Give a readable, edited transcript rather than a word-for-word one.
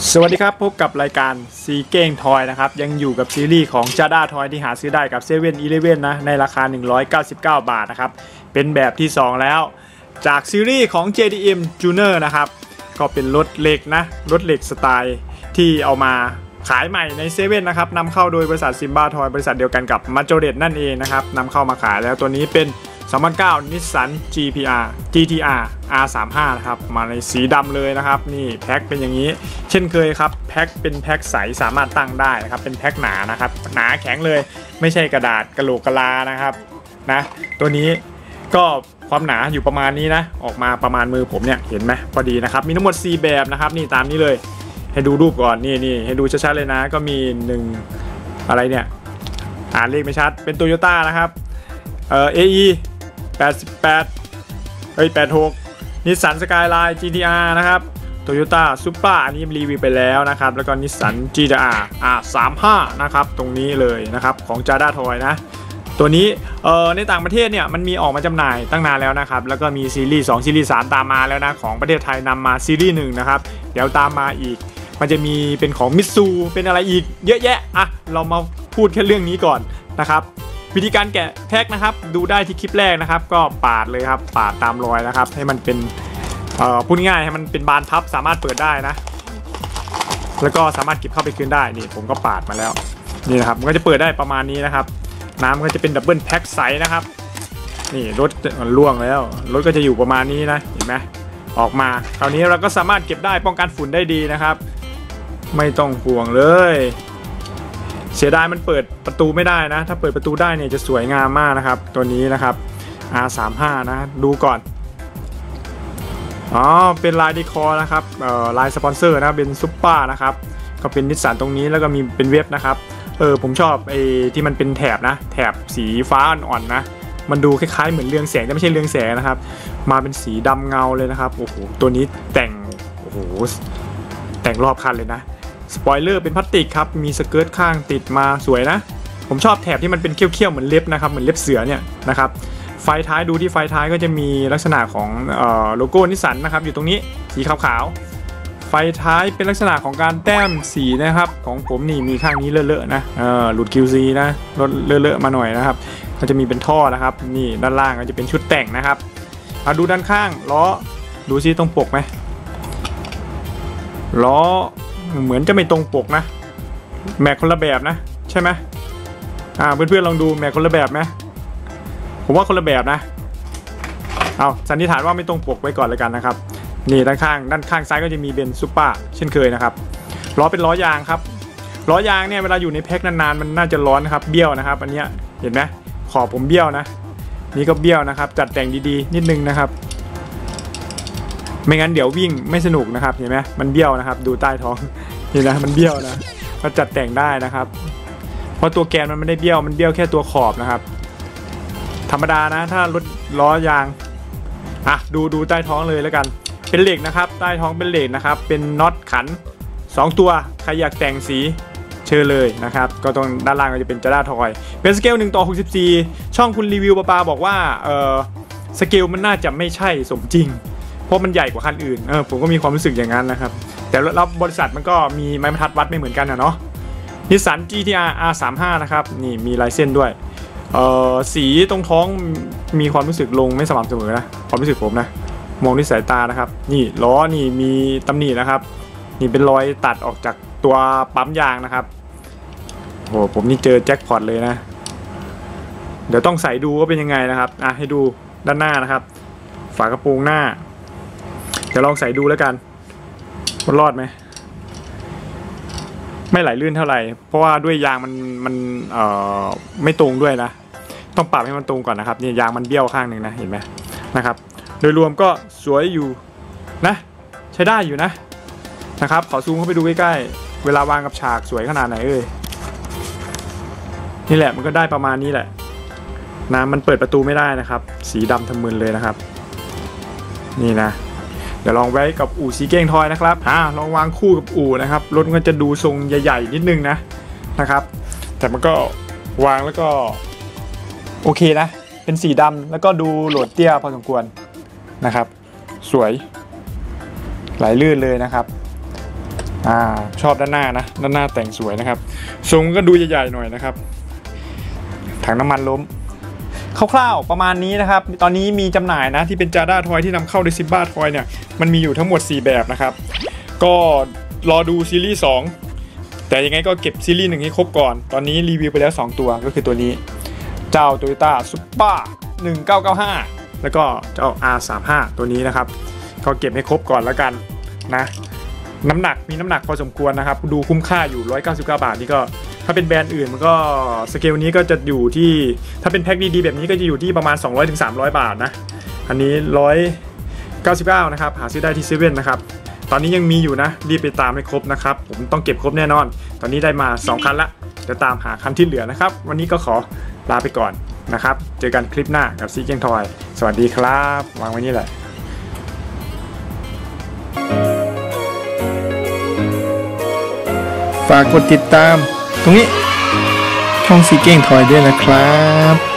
สวัสดีครับพบกับรายการซีเก้งทอยนะครับยังอยู่กับซีรีส์ของ Jada Toy ที่หาซื้อได้กับ7-Eleven นะในราคา199 บาทนะครับเป็นแบบที่2แล้วจากซีรีส์ของ JDM Junior นะครับก็เป็นรถเหล็กนะรถเหล็กสไตล์ที่เอามาขายใหม่ในเซเว่นนะครับนำเข้าโดยบริษัทซิมบ้าทอยบริษัทเดียวกันกับมาโจเรตนั่นเองนะครับนำเข้ามาขายแล้วตัวนี้เป็น2009 Nissan GTR R35 นะครับมาในสีดำเลยนะครับนี่แพ็คเป็นอย่างนี้เช่นเคยครับแพ็คเป็นแพ็คใสสามารถตั้งได้นะครับเป็นแพ็คหนานะครับหนาแข็งเลยไม่ใช่กระดาษกะโหลกกะลานะครับนะตัวนี้ก็ความหนาอยู่ประมาณนี้นะออกมาประมาณมือผมเนี่ยเห็นไหมพอดีนะครับมีทั้งหมด4แบบนะครับนี่ตามนี้เลยให้ดูรูปก่อนนี่ให้ดูชัดๆเลยนะก็มี1อะไรเนี่ยอ่านเลขไม่ชัดเป็น Toyota นะครับAE 86 Nissan Skyline GTR นะครับ Toyota Supra อันนี้รีวิวไปแล้วนะครับแล้วก็ Nissan GTR R35 นะครับตรงนี้เลยนะครับของ Jada Toy นะตัวนี้ในต่างประเทศเนี่ยมันมีออกมาจำหน่ายตั้งนานแล้วนะครับแล้วก็มีซีรีส์2ซีรีส์3ตามมาแล้วนะของประเทศไทยนำมาซีรีส์1นะครับเดี๋ยวตามมาอีกมันจะมีเป็นของมิตซูเป็นอะไรอีกเยอะแยะอ่ะเรามาพูดแค่เรื่องนี้ก่อนนะครับวิธีการแกะแพ็คนะครับดูได้ที่คลิปแรกนะครับก็ปาดเลยครับปาดตามรอยนะครับให้มันเป็นพูดง่ายให้มันเป็นบานพับสามารถเปิดได้นะแล้วก็สามารถเก็บเข้าไปคืนได้นี่ผมก็ปาดมาแล้วนี่นะครับมันก็จะเปิดได้ประมาณนี้นะครับน้ำก็จะเป็นดับเบิลแพ็คใสนะครับนี่รถล่วงแล้วรถก็จะอยู่ประมาณนี้นะเห็นไหมออกมาคราวนี้เราก็สามารถเก็บได้ป้องกันฝุ่นได้ดีนะครับไม่ต้องห่วงเลยเสียดายมันเปิดประตูไม่ได้นะถ้าเปิดประตูได้เนี่ยจะสวยงามมากนะครับตัวนี้นะครับ R35 นะดูก่อนเป็นลายดีคอร์นะครับลายสปอนเซอร์นะเป็นซุปเปอร์นะครับก็เป็นนิสสันตรงนี้แล้วก็มีเป็นเว็บนะครับผมชอบไอ้ที่มันเป็นแถบนะแถบสีฟ้าอ่อนๆนะมันดูคล้ายๆเหมือนเรืองแสงแต่ไม่ใช่เรืองแสงนะครับมาเป็นสีดำเงาเลยนะครับโอ้โหตัวนี้แต่งโอ้โหแต่งรอบคันเลยนะสปอยเลอร์เป็นพลาสติกครับมีสเกิร์ตข้างติดมาสวยนะผมชอบแถบที่มันเป็นเขี้ยวๆเหมือนเล็บนะครับเหมือนเล็บเสือเนี่ยนะครับไฟท้ายดูที่ไฟท้ายก็จะมีลักษณะของโลโก้นิสสันนะครับอยู่ตรงนี้สีขาวๆไฟท้ายเป็นลักษณะของการแต้มสีนะครับของผมนี่มีข้างนี้เลอะๆนะหลุด QC นะลดเลอะๆมาหน่อยนะครับก็จะมีเป็นท่อนะครับนี่ด้านล่างก็จะเป็นชุดแต่งนะครับมาดูด้านข้างล้อดูซิตรงปกไหมล้อเหมือนจะไม่ตรงปกนะแม็กคนละแบบนะใช่ไหมเพื่อนๆลองดูแม็กคนละแบบไหมผมว่าคนละแบบนะเอาสันนิษฐานว่าไม่ตรงปกไว้ก่อนเลยกันนะครับนี่ด้านข้างซ้ายก็จะมีเบนซุปเปอร์เช่นเคยนะครับล้อเป็นล้อยางครับล้อยางเนี่ยเวลาอยู่ในแพ็คนานๆมันน่าจะร้อนนะครับเบี้ยวนะครับอันนี้เห็นไหมขอบผมเบี้ยวนะนี่ก็เบี้ยวนะครับจัดแต่งดีๆนิดนึงนะครับไม่งั้นเดี๋ยววิ่งไม่สนุกนะครับเห็นไหมมันเบี้ยวนะครับดูใต้ท้องนี่นะมันเบี้ยวนะก็จัดแต่งได้นะครับเพราะตัวแกนมันไม่ได้เบี้ยวมันเบี้ยวแค่ตัวขอบนะครับธรรมดานะถ้ารถล้อยางดูใต้ท้องเลยแล้วกันเป็นเหล็กนะครับใต้ท้องเป็นเหล็กนะครับเป็นน็อตขัน2ตัวใครอยากแต่งสีเชิญเลยนะครับก็ตรงด้านล่างก็จะเป็นJada Toyเป็นสเกล1:64ช่องคุณรีวิวปาบอกว่าสเกลมันน่าจะไม่ใช่สมจริงเพราะมันใหญ่กว่าคันอื่นผมก็มีความรู้สึกอย่างนั้นนะครับแต่แล้วบริษัทมันก็มีไม้บรรทัดวัดไม่เหมือนกันนะเนาะ Nissan GTR R35 นะครับนี่มีลายเส้นด้วยสีตรงท้องมีความรู้สึกลงไม่สม่ำเสมอนะความรู้สึกผมนะมองด้วยสายตานะครับนี่ล้อนี่มีตำหนินะครับนี่เป็นรอยตัดออกจากตัวปั๊มยางนะครับโอ้ผมนี่เจอแจ็คพอตเลยนะเดี๋ยวต้องใส่ดูว่าเป็นยังไงนะครับให้ดูด้านหน้านะครับฝากระโปรงหน้าเดี๋ยวลองใส่ดูแล้วกันมันรอดไหมไม่ไหลลื่นเท่าไหร่เพราะว่าด้วยยางมันไม่ตรงด้วยนะต้องปรับให้มันตรงก่อนนะครับนี่ยางมันเบี้ยวข้างหนึ่งนะเห็นไหมนะครับโดยรวมก็สวยอยู่นะใช้ได้อยู่นะครับขอซูมเข้าไปดูใกล้ๆเวลาวางกับฉากสวยขนาดไหนนี่แหละมันก็ได้ประมาณนี้แหละนะมันเปิดประตูไม่ได้นะครับสีดำทะมึนเลยนะครับนี่นะเดี๋ยวลองไว้กับอู่ซีเก้งทอยนะครับลองวางคู่กับอู่นะครับรถมันจะดูทรงใหญ่ๆนิดนึงนะครับแต่มันก็วางแล้วก็โอเคนะเป็นสีดำแล้วก็ดูโหลดเตี้ยพอสมควรนะครับสวยไหลลื่นเลยนะครับชอบด้านหน้านะด้านหน้าแต่งสวยนะครับทรงก็ดูใหญ่ๆหน่อยนะครับถังน้ำมันล้มคร่าวๆประมาณนี้นะครับตอนนี้มีจำหน่ายนะที่เป็นจาด้าทอยที่นำเข้าโดยซิบ้าทอยเนี่ยมันมีอยู่ทั้งหมด4แบบนะครับก็รอดูซีรีส์2แต่ยังไงก็เก็บซีรีส์1ให้ครบก่อนตอนนี้รีวิวไปแล้ว2ตัวก็คือตัวนี้เจ้า Toyota Supra 1995แล้วก็เจ้า R35 ตัวนี้นะครับก็เก็บให้ครบก่อนแล้วกันนะน้ำหนักมีน้ำหนักพอสมควรนะครับดูคุ้มค่าอยู่199 บาทนี่ก็ถ้าเป็นแบรนด์อื่นมันก็สเกลนี้ก็จะอยู่ที่ถ้าเป็นแพ็คดีๆแบบนี้ก็จะอยู่ที่ประมาณ 200-300 บาทนะอันนี้199นะครับหาซื้อได้ที่เซเว่นนะครับตอนนี้ยังมีอยู่นะรีบไปตามให้ครบนะครับผมต้องเก็บครบแน่นอนตอนนี้ได้มา2คันละจะตามหาคันที่เหลือนะครับวันนี้ก็ขอลาไปก่อนนะครับเจอกันคลิปหน้ากับซีเก้งทอยสวัสดีครับวางไว้นี่แหละฝากกดติดตามตรงนี้ช่องซีเก้งทอยด้วยนะครับ